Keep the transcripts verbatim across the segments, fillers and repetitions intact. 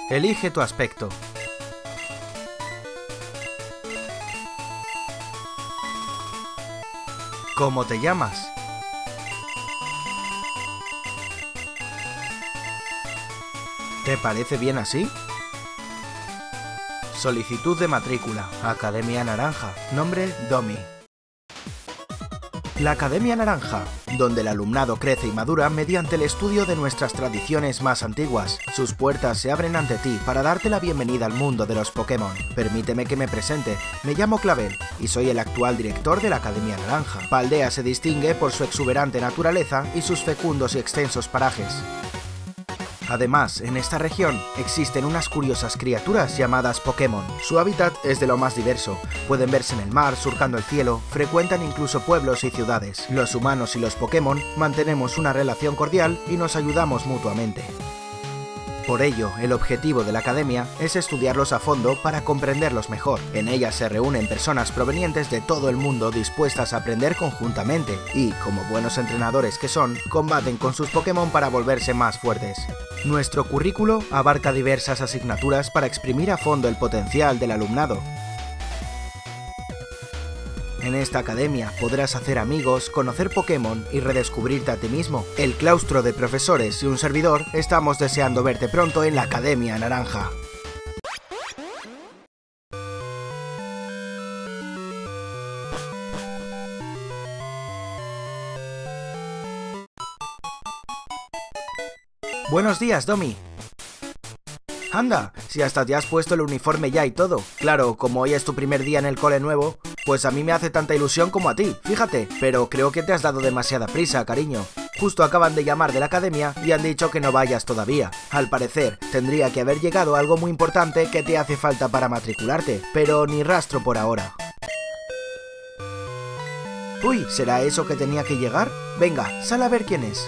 Elige tu aspecto. ¿Cómo te llamas? ¿Te parece bien así? Solicitud de matrícula. Academia Naranja. Nombre: Domi. La Academia Naranja, donde el alumnado crece y madura mediante el estudio de nuestras tradiciones más antiguas. Sus puertas se abren ante ti para darte la bienvenida al mundo de los Pokémon. Permíteme que me presente, me llamo Clavel y soy el actual director de la Academia Naranja. Paldea se distingue por su exuberante naturaleza y sus fecundos y extensos parajes. Además, en esta región existen unas curiosas criaturas llamadas Pokémon. Su hábitat es de lo más diverso. Pueden verse en el mar, surcando el cielo, frecuentan incluso pueblos y ciudades. Los humanos y los Pokémon mantenemos una relación cordial y nos ayudamos mutuamente. Por ello, el objetivo de la Academia es estudiarlos a fondo para comprenderlos mejor. En ella se reúnen personas provenientes de todo el mundo dispuestas a aprender conjuntamente y, como buenos entrenadores que son, combaten con sus Pokémon para volverse más fuertes. Nuestro currículo abarca diversas asignaturas para exprimir a fondo el potencial del alumnado. En esta academia podrás hacer amigos, conocer Pokémon y redescubrirte a ti mismo. El claustro de profesores y un servidor estamos deseando verte pronto en la Academia Naranja. Buenos días, Domi. Anda, si hasta te has puesto el uniforme ya y todo. Claro, como hoy es tu primer día en el cole nuevo, pues a mí me hace tanta ilusión como a ti, fíjate. Pero creo que te has dado demasiada prisa, cariño. Justo acaban de llamar de la academia y han dicho que no vayas todavía. Al parecer, tendría que haber llegado algo muy importante que te hace falta para matricularte, pero ni rastro por ahora. Uy, ¿será eso que tenía que llegar? Venga, sal a ver quién es.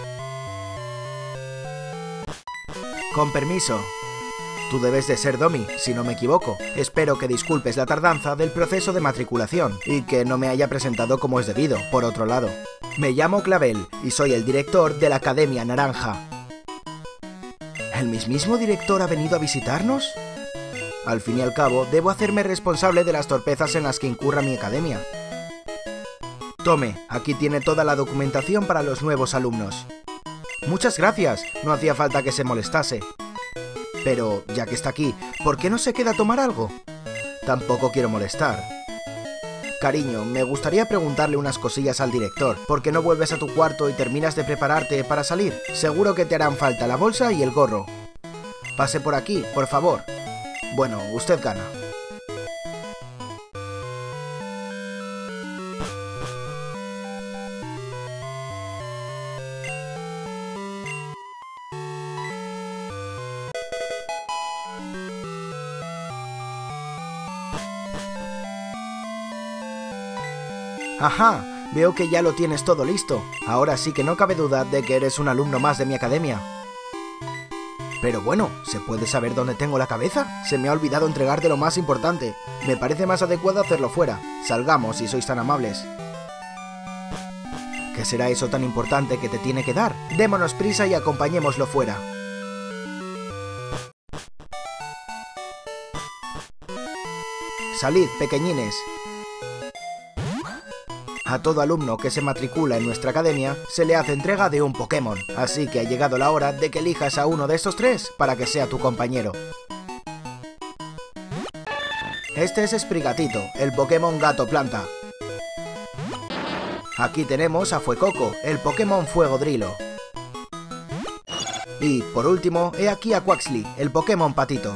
Con permiso. Tú debes de ser Domi, si no me equivoco. Espero que disculpes la tardanza del proceso de matriculación y que no me haya presentado como es debido, por otro lado. Me llamo Clavel y soy el director de la Academia Naranja. ¿El mismísimo director ha venido a visitarnos? Al fin y al cabo, debo hacerme responsable de las torpezas en las que incurra mi academia. Tome, aquí tiene toda la documentación para los nuevos alumnos. Muchas gracias, no hacía falta que se molestase. Pero, ya que está aquí, ¿por qué no se queda a tomar algo? Tampoco quiero molestar. Cariño, me gustaría preguntarle unas cosillas al director. ¿Por qué no vuelves a tu cuarto y terminas de prepararte para salir? Seguro que te harán falta la bolsa y el gorro. Pase por aquí, por favor. Bueno, usted gana. Ajá, veo que ya lo tienes todo listo. Ahora sí que no cabe duda de que eres un alumno más de mi academia. Pero bueno, ¿se puede saber dónde tengo la cabeza? Se me ha olvidado entregarte lo más importante. Me parece más adecuado hacerlo fuera. Salgamos si sois tan amables. ¿Qué será eso tan importante que te tiene que dar? Démonos prisa y acompañémoslo fuera. Salid, pequeñines. A todo alumno que se matricula en nuestra academia se le hace entrega de un Pokémon, así que ha llegado la hora de que elijas a uno de estos tres para que sea tu compañero. Este es Sprigatito, el Pokémon Gato Planta. Aquí tenemos a Fuecoco, el Pokémon Fuego Drilo. Y, por último, he aquí a Quaxly, el Pokémon Patito.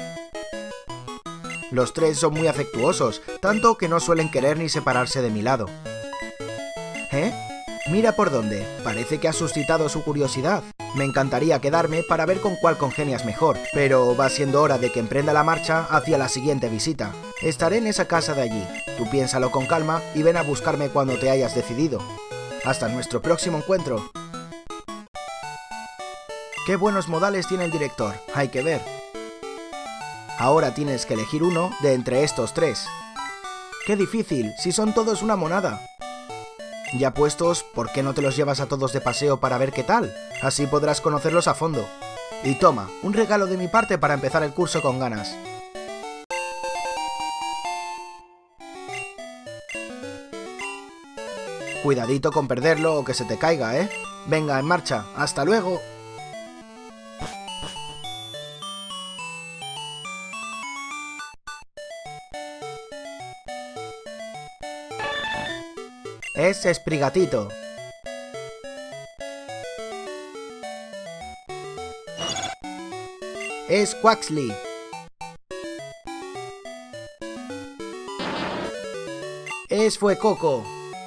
Los tres son muy afectuosos, tanto que no suelen querer ni separarse de mi lado. ¿Eh? Mira por dónde, parece que has suscitado su curiosidad. Me encantaría quedarme para ver con cuál congenias mejor, pero va siendo hora de que emprenda la marcha hacia la siguiente visita. Estaré en esa casa de allí, tú piénsalo con calma y ven a buscarme cuando te hayas decidido. Hasta nuestro próximo encuentro. Qué buenos modales tiene el director, hay que ver. Ahora tienes que elegir uno de entre estos tres. ¡Qué difícil, si son todos una monada! Ya puestos, ¿por qué no te los llevas a todos de paseo para ver qué tal? Así podrás conocerlos a fondo. Y toma, un regalo de mi parte para empezar el curso con ganas. Cuidadito con perderlo o que se te caiga, ¿eh? Venga, en marcha. ¡Hasta luego! Es Sprigatito. Es Quaxly. Es Fuecoco.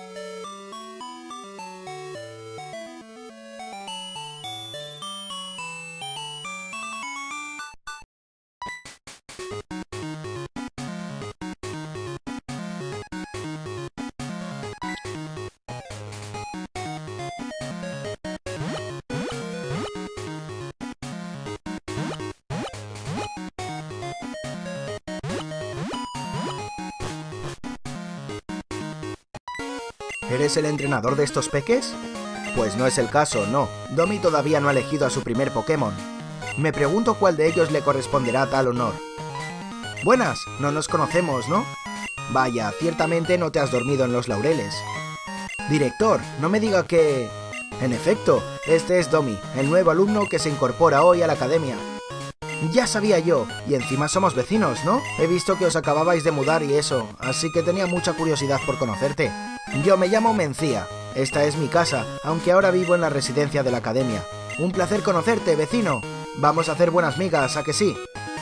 ¿Eres el entrenador de estos peques? Pues no es el caso, no. Domi todavía no ha elegido a su primer Pokémon. Me pregunto cuál de ellos le corresponderá tal honor. Buenas, no nos conocemos, ¿no? Vaya, ciertamente no te has dormido en los laureles. Director, no me diga que... En efecto, este es Domi, el nuevo alumno que se incorpora hoy a la academia. Ya sabía yo, y encima somos vecinos, ¿no? He visto que os acababais de mudar y eso, así que tenía mucha curiosidad por conocerte. Yo me llamo Mencía, esta es mi casa, aunque ahora vivo en la residencia de la academia. Un placer conocerte, vecino. Vamos a hacer buenas migas, ¿a que sí?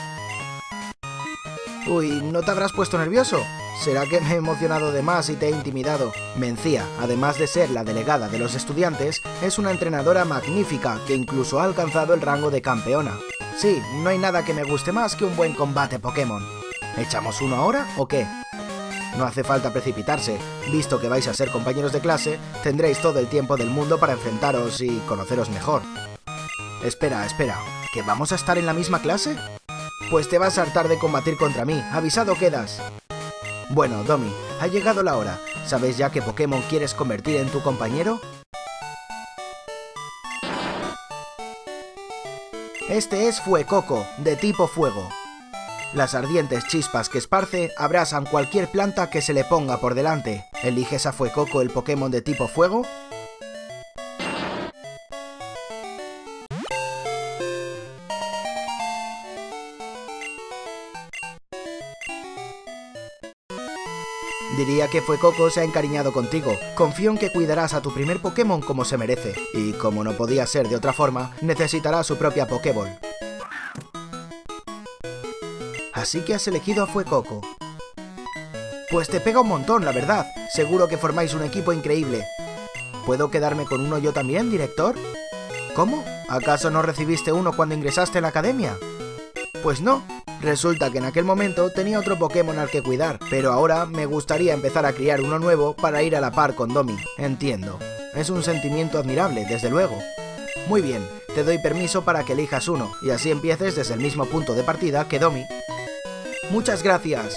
Uy, ¿no te habrás puesto nervioso? ¿Será que me he emocionado de más y te he intimidado? Mencía, además de ser la delegada de los estudiantes, es una entrenadora magnífica que incluso ha alcanzado el rango de campeona. Sí, no hay nada que me guste más que un buen combate Pokémon. ¿Echamos uno ahora o qué? No hace falta precipitarse, visto que vais a ser compañeros de clase, tendréis todo el tiempo del mundo para enfrentaros y conoceros mejor. Espera, espera, ¿que vamos a estar en la misma clase? Pues te vas a hartar de combatir contra mí, avisado quedas. Bueno, Domi, ha llegado la hora. ¿Sabes ya qué Pokémon quieres convertir en tu compañero? Este es Fuecoco, de tipo fuego. Las ardientes chispas que esparce abrasan cualquier planta que se le ponga por delante. ¿Eliges a Fuecoco el Pokémon de tipo fuego? Diría que Fuecoco se ha encariñado contigo. Confío en que cuidarás a tu primer Pokémon como se merece. Y como no podía ser de otra forma, necesitará su propia Pokéball. Así que has elegido a Fuecoco. Pues te pega un montón, la verdad. Seguro que formáis un equipo increíble. ¿Puedo quedarme con uno yo también, director? ¿Cómo? ¿Acaso no recibiste uno cuando ingresaste en la academia? Pues no. Resulta que en aquel momento tenía otro Pokémon al que cuidar, pero ahora me gustaría empezar a criar uno nuevo para ir a la par con Domi. Entiendo. Es un sentimiento admirable, desde luego. Muy bien, te doy permiso para que elijas uno, y así empieces desde el mismo punto de partida que Domi. ¡Muchas gracias!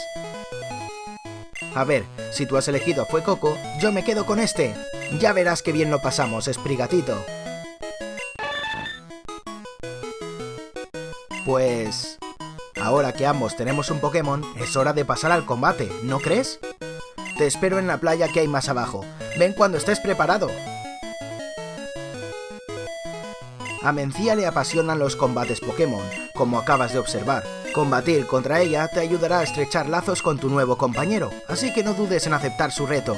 A ver, si tú has elegido a Fuecoco, yo me quedo con este. Ya verás qué bien lo pasamos, Sprigatito. Pues... ahora que ambos tenemos un Pokémon, es hora de pasar al combate, ¿no crees? Te espero en la playa que hay más abajo. Ven cuando estés preparado. A Mencía le apasionan los combates Pokémon, como acabas de observar. Combatir contra ella te ayudará a estrechar lazos con tu nuevo compañero, así que no dudes en aceptar su reto.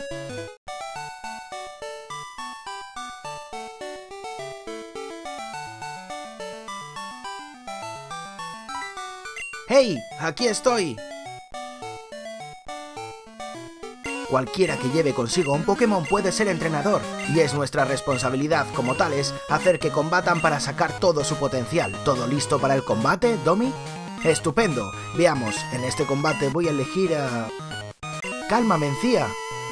¡Hey! ¡Aquí estoy! Cualquiera que lleve consigo un Pokémon puede ser entrenador, y es nuestra responsabilidad como tales hacer que combatan para sacar todo su potencial. ¿Todo listo para el combate, Domi? ¡Estupendo! Veamos, en este combate voy a elegir a... ¡Calma, Mencía!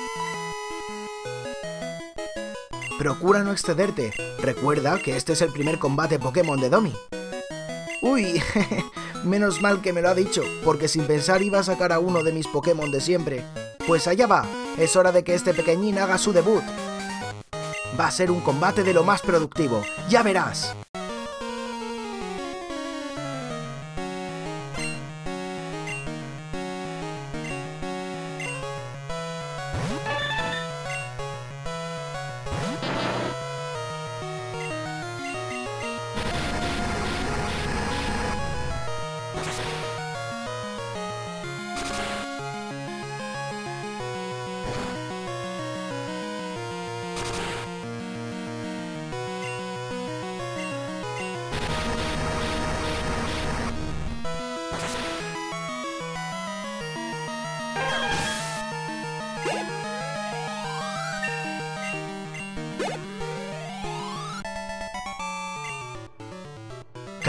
Procura no excederte. Recuerda que este es el primer combate Pokémon de Domi. ¡Uy! Menos mal que me lo ha dicho, porque sin pensar iba a sacar a uno de mis Pokémon de siempre. Pues allá va, es hora de que este pequeñín haga su debut. Va a ser un combate de lo más productivo, ya verás.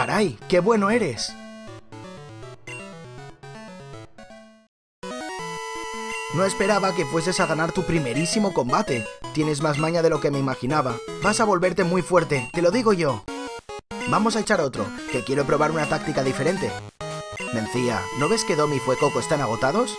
¡Caray! ¡Qué bueno eres! No esperaba que fueses a ganar tu primerísimo combate. Tienes más maña de lo que me imaginaba. Vas a volverte muy fuerte, te lo digo yo. Vamos a echar otro, que quiero probar una táctica diferente. Mencía, ¿no ves que Domi y Fuecoco están agotados?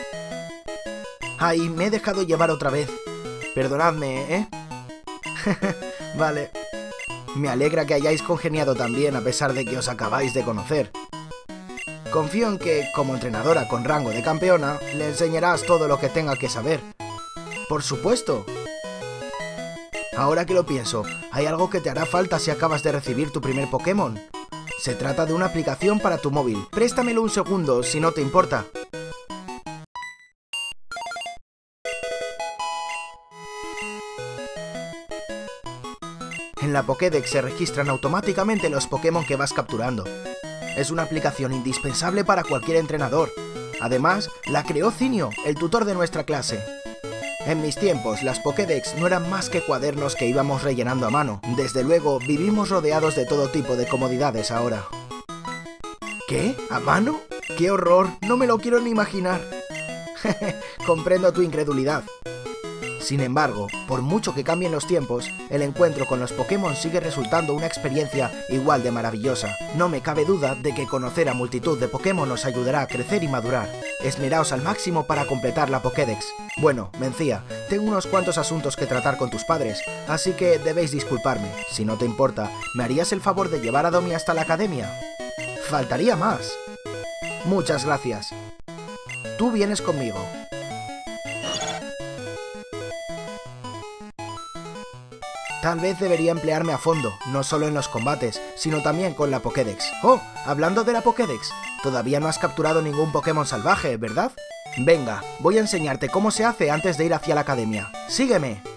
Ay, me he dejado llevar otra vez. Perdonadme, ¿eh? Vale. Me alegra que hayáis congeniado tan bien a pesar de que os acabáis de conocer. Confío en que, como entrenadora con rango de campeona, le enseñarás todo lo que tenga que saber. ¡Por supuesto! Ahora que lo pienso, hay algo que te hará falta si acabas de recibir tu primer Pokémon. Se trata de una aplicación para tu móvil. Préstamelo un segundo, si no te importa. En la Pokédex se registran automáticamente los Pokémon que vas capturando. Es una aplicación indispensable para cualquier entrenador. Además, la creó Zinio, el tutor de nuestra clase. En mis tiempos, las Pokédex no eran más que cuadernos que íbamos rellenando a mano. Desde luego, vivimos rodeados de todo tipo de comodidades ahora. ¿Qué? ¿A mano? ¡Qué horror! No me lo quiero ni imaginar. Comprendo tu incredulidad. Sin embargo, por mucho que cambien los tiempos, el encuentro con los Pokémon sigue resultando una experiencia igual de maravillosa. No me cabe duda de que conocer a multitud de Pokémon os ayudará a crecer y madurar. Esmeraos al máximo para completar la Pokédex. Bueno, Mencía, tengo unos cuantos asuntos que tratar con tus padres, así que debéis disculparme. Si no te importa, ¿me harías el favor de llevar a Domi hasta la academia? ¡Faltaría más! Muchas gracias. Tú vienes conmigo. Tal vez debería emplearme a fondo, no solo en los combates, sino también con la Pokédex. ¡Oh! Hablando de la Pokédex, todavía no has capturado ningún Pokémon salvaje, ¿verdad? Venga, voy a enseñarte cómo se hace antes de ir hacia la academia. ¡Sígueme!